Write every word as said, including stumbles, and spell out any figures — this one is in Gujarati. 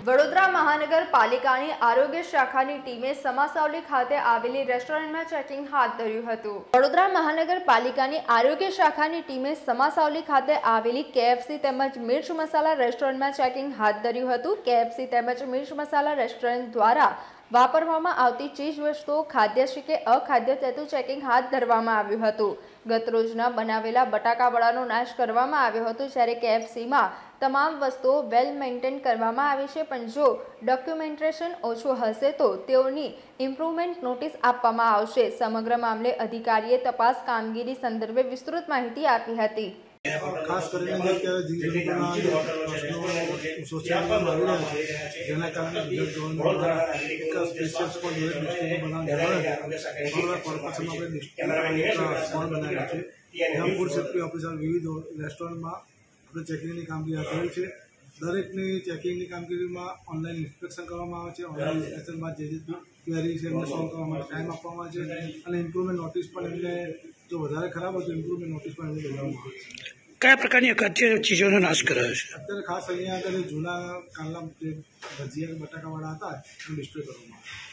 વડોદરા મહાનગરપાલિકાની આરોગ્ય શાખાની ટીમે સમાસાવલી ખાતે આવેલી રેસ્ટોરન્ટમાં ચેકિંગ હાથ ધર્યું હતું। વડોદરા મહાનગરપાલિકાની આરોગ્ય શાખાની ટીમે સમાસાવલી ખાતે આવેલી કેએફસી તેમજ મિર્ચ મસાલા રેસ્ટોરન્ટમાં ચેકિંગ હાથ ધર્યું હતું। કેએફસી તેમજ મિર્ચ મસાલા રેસ્ટોરન્ટ દ્વારા વાપરવામાં આવતી ચીજ વસ્તુઓ ખાદ્ય છે કે અખાદ્ય તેનું ચેકિંગ હાથ ધરવામાં આવ્યું હતું। ગત રોજના બનાવેલા બટાકા વડાનો નાશ કરવામાં આવ્યો હતો, જ્યારે કેએફસીમાં તમામ વસ્તુઓ વેલ મેન્ટેન કરવામાં આવી છે, પણ જો ડોક્યુમેન્ટેશન ઓછું હશે તો તેઓની ઇમ્પ્રુવમેન્ટ નોટિસ આપવામાં આવશે। સમગ્ર મામલે અધિકારીએ તપાસ કામગીરી સંદર્ભે વિસ્તૃત માહિતી આપી હતી। ખાસ કરીને અત્યારે જીવનના સોશિયલ મીડિયામાં આવી રહ્યા છે, જેના કારણે ગુજરાત ગવર્મેન્ટ દ્વારા એક સ્પેશિયલ સ્પોટ દરેક ડિસ્ટ્રિક્ટમાં બનાવવામાં કોર્પોરેશનમાં આપણે ડિસ્ટ્રિક્ટ સ્પોટ બનાવ્યા છે। ત્યાં ફૂડ સેફ્ટી ઓફિસર વિવિધ રેસ્ટોરન્ટમાં આપણે ચેકિંગની કામગીરી હાથ ધરી છે। દરેકની ચેકિંગની કામગીરીમાં ઓનલાઈન ઇન્સ્પેક્શન કરવામાં આવે છે। ઓનલાઈન ઇન્સ્પેક્શન બાદ જે જે ક્વેરી છે એમને સોલ્વ કરવા માટે ટાઈમ આપવામાં આવે છે અને ઇમ્પ્રુવમેન્ટ નોટિસ પણ એમને જો વધારે ખરાબ હોય તો ઇમ્પ્રુવમેન્ટ નોટિસ પણ એમને દેવામાં આવે છે। કયા પ્રકારની અખાદ્ય ચીજોનો નાશ કરાયો છે? અત્યારે ખાસ અહીંયા આગળ જૂના કાલના જે ભજીયા બટાકાવાળા હતા એનું ડિસ્ટ્રોય કરવામાં આવે છે।